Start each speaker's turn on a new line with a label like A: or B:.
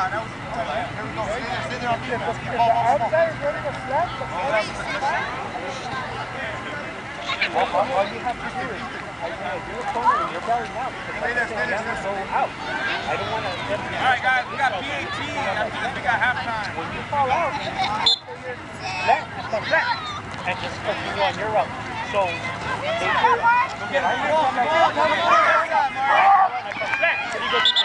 A: that was here we go. Stay there on defense. Keep ball.
B: All you have to do is do a corner and you're belly out.
A: Stay there.
B: Go out. I don't want to.
C: All right, guys, we got PAT. After this, we got halftime.
B: When you fall out, you go for your left, and just continue on your route. So,
C: Go get a ball.
B: flat. So you go